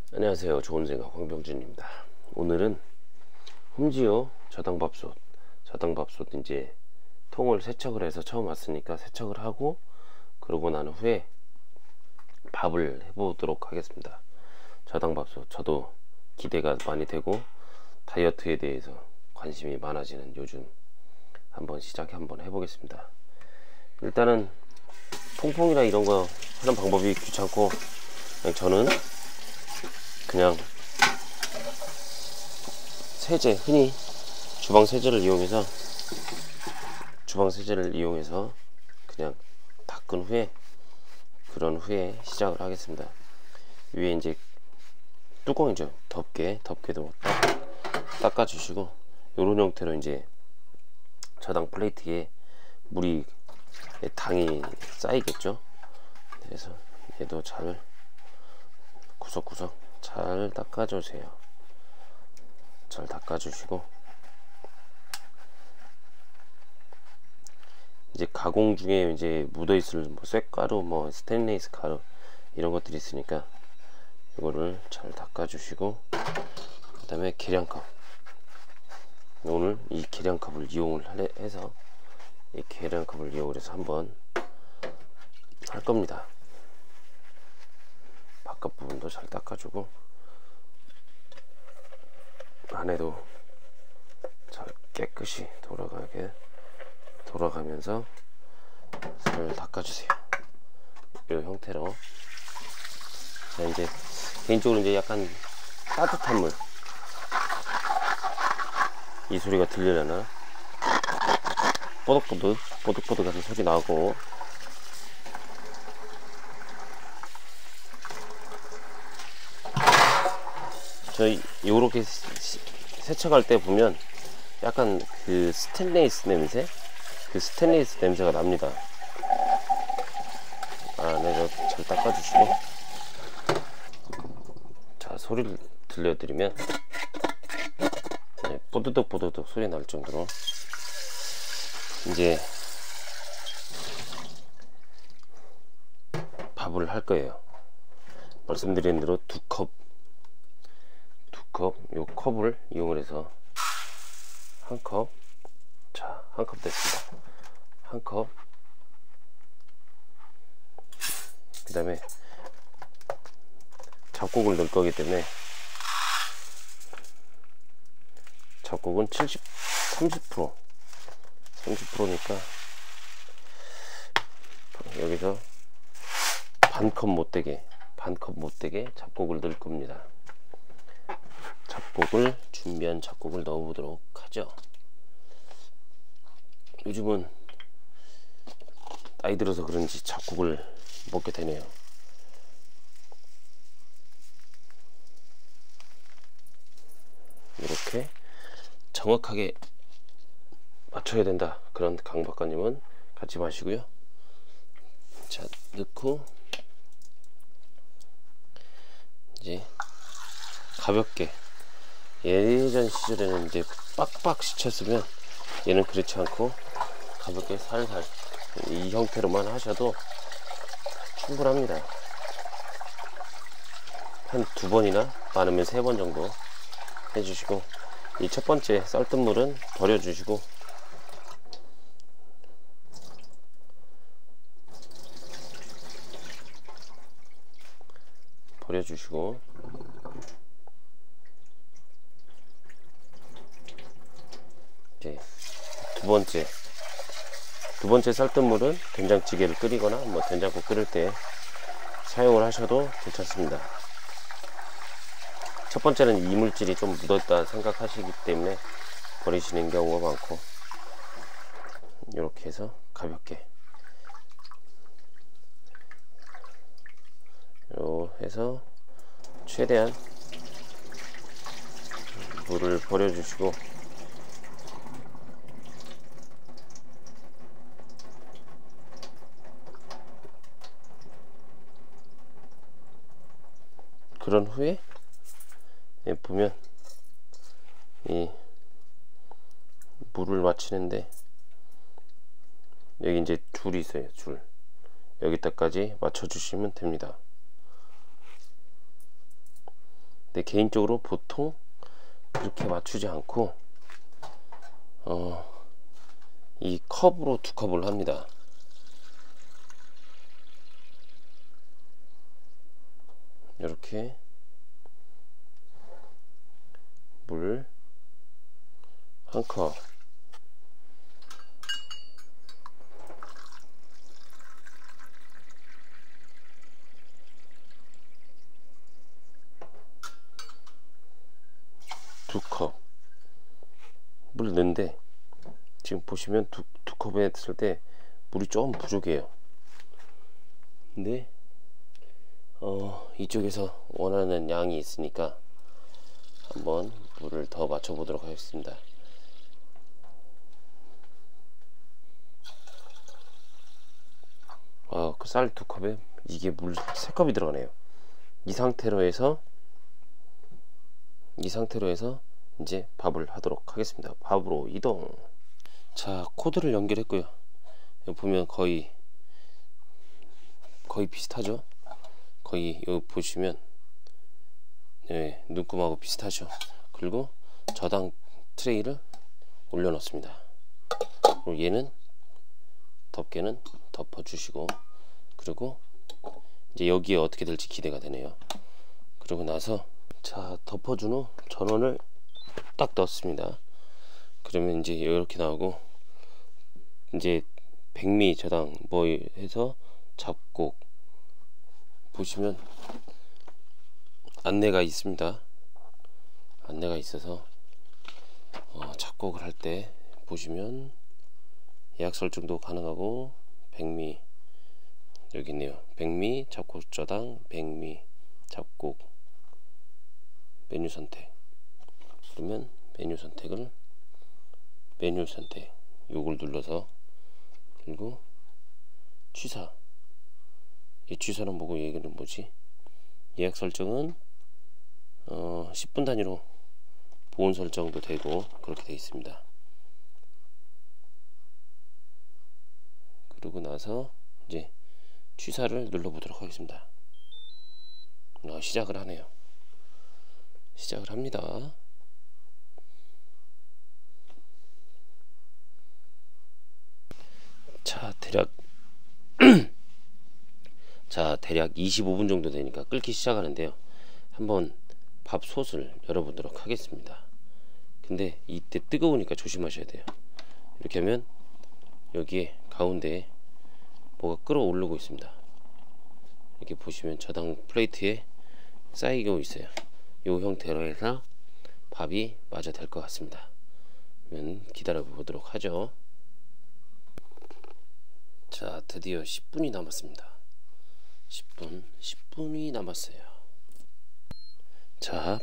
안녕하세요. 좋은 생각 황병준입니다. 오늘은 홈지어 저당밥솥 이제 통을 세척을 해서 처음 왔으니까 세척을 하고 그러고 난 후에 밥을 해보도록 하겠습니다. 저당밥솥 저도 기대가 많이 되고 다이어트에 대해서 관심이 많아지는 요즘 한번 해보겠습니다. 일단은 퐁퐁이나 이런 거 하는 방법이 귀찮고 저는 그냥 세제, 흔히 주방 세제를 이용해서 그냥 닦은 후에 그런 후에 시작을 하겠습니다. 위에 이제 뚜껑이죠. 덮개도 닦아주시고 요런 형태로 이제 저당 플레이트에 당이 쌓이겠죠. 그래서 얘도 잘 구석구석 잘 닦아주세요. 잘 닦아주시고 이제 가공 중에 이제 묻어있을 뭐 쇳가루, 뭐 스테인리스 가루 이런 것들이 있으니까 이거를 잘 닦아주시고 그 다음에 계량컵, 오늘 이 계량컵을 이용을 해서 한번 할 겁니다. 바깥 부분도 잘 닦아주고 안에도 잘 깨끗이 돌아가면서 잘 닦아주세요. 이 형태로. 자, 이제 개인적으로 이제 약간 따뜻한 물, 이 소리가 들리려나? 뽀득뽀득 하는 소리 나고, 저희 요렇게 세척할 때 보면 약간 그 스테인리스 냄새가 납니다. 안에서 잘 닦아주시고, 자, 소리를 들려드리면 뽀드득 소리 날 정도로 이제 밥을 할 거예요. 말씀드린 대로 두 컵, 요 컵을 이용을 해서 한 컵, 자, 한 컵 됐습니다. 한 컵. 그 다음에 잡곡을 넣을 거기 때문에 잡곡은 30%니까 여기서 반 컵 못되게 잡곡을 넣을 겁니다. 준비한 잡곡을 넣어보도록 하죠. 요즘은 나이 들어서 그런지 잡곡을 먹게 되네요. 이렇게 정확하게 맞춰야 된다, 그런 강박관님은 갖지 마시고요. 자, 넣고 이제 가볍게, 예전 시절에는 이제 빡빡 씻혔으면 얘는 그렇지 않고 가볍게 살살 이 형태로만 하셔도 충분합니다. 한 2번이나 많으면 3번 정도 해주시고, 이 첫 번째 쌀뜨물은 버려주시고 이제 두 번째 쌀뜨물은 된장찌개를 끓이거나 뭐 된장국 끓일 때 사용을 하셔도 괜찮습니다. 첫 번째는 이물질이 좀 묻었다 생각하시기 때문에 버리시는 경우가 많고, 이렇게 해서 가볍게 해서 최대한 물을 버려주시고 그런 후에 보면 이 물을 맞추는데 여기 이제 줄이 있어요. 여기다까지 맞춰주시면 됩니다. 근데 개인적으로 보통 그렇게 맞추지 않고 이 컵으로 2컵을 합니다. 이렇게 물 1컵, 두 컵 물 넣는데 지금 보시면 두 컵에 했을 때 물이 좀 부족해요. 근데 이쪽에서 원하는 양이 있으니까 한번 물을 더 맞춰 보도록 하겠습니다. 그 쌀 2컵에 이게 물 3컵이 들어가네요. 이 상태로 해서 이제 밥을 하도록 하겠습니다. 밥으로 이동. 자, 코드를 연결했고요. 여기 보면 거의 비슷하죠. 거의 여기 보시면 눈금하고 비슷하죠. 그리고 저당 트레이를 올려 놓습니다. 그리고 얘는 덮개는 덮어 주시고, 그리고 이제 여기에 어떻게 될지 기대가 되네요. 그러고 나서 자, 덮어준 후 전원을 딱 넣었습니다. 그러면 이제 이렇게 나오고, 이제 백미 저당 뭐 해서 잡곡 보시면 안내가 있습니다. 안내가 있어서 작곡을 할 때 보시면 예약 설정도 가능하고, 백미 여기 있네요. 백미 잡곡 저당, 백미 잡곡 메뉴 선택. 그러면 메뉴 선택 요걸 눌러서, 그리고 취사. 이 취사는 뭐고 얘기는 뭐지? 예약 설정은 10분 단위로 보온 설정도 되고 그렇게 되어 있습니다. 그러고 나서 이제 취사를 눌러보도록 하겠습니다. 시작을 하네요. 시작을 합니다. 대략 25분 정도 되니까 끓기 시작하는데요. 한번 밥솥을 열어보도록 하겠습니다. 근데 이때 뜨거우니까 조심하셔야 돼요. 이렇게 하면 여기에 가운데에 뭐가 끓어오르고 있습니다. 이렇게 보시면 저당 플레이트에 쌓이고 있어요. 이 형태로 해서 밥이 마저 될 것 같습니다. 그러면 기다려 보도록 하죠. 자, 드디어 10분이 남았습니다. 10분이 남았어요. 자,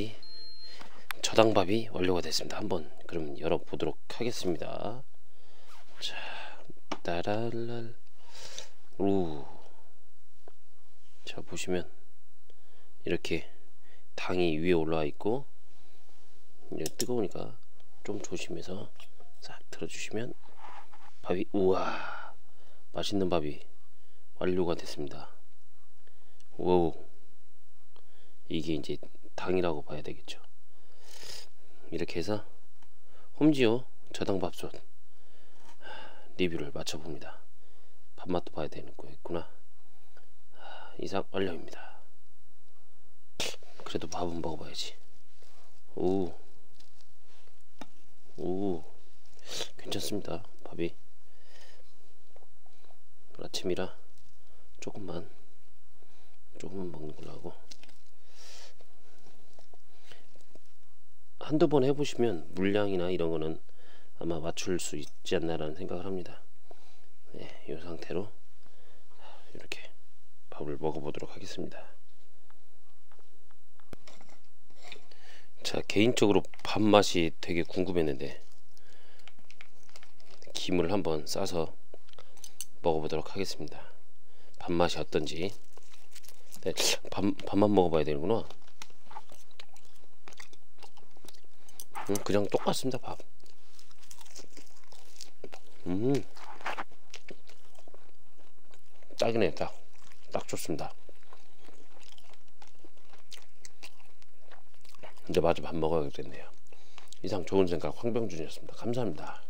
저당밥이 완료가 됐습니다. 한번 그럼 열어보도록 하겠습니다. 자, 따랄랄. 자, 보시면 이렇게 당이 위에 올라와 있고, 이제 뜨거우니까 좀 조심해서 싹 들어주시면 밥이, 우와, 맛있는 밥이 완료가 됐습니다. 오, 이게 이제 당이라고 봐야 되겠죠. 이렇게 해서 홈지오 저당밥솥 리뷰를 마쳐봅니다. 밥맛도 봐야 되는 거였구나. 이상 완료입니다. 그래도 밥은 먹어봐야지. 오, 괜찮습니다. 밥이 아침이라 조금만 먹는 걸로 하고, 한두 번 해보시면 물량이나 이런 거는 아마 맞출 수 있지 않나라는 생각을 합니다. 네, 이 상태로 이렇게 밥을 먹어보도록 하겠습니다. 자, 개인적으로 밥 맛이 되게 궁금했는데 김을 한번 싸서 먹어보도록 하겠습니다. 밥 맛이 어떤지. 네, 밥만 먹어봐야 되는구나. 그냥 똑같습니다. 밥. 딱이네. 딱 좋습니다. 이제 마저 밥 먹어야 됐네요. 이상 좋은 생각 황병준이었습니다. 감사합니다.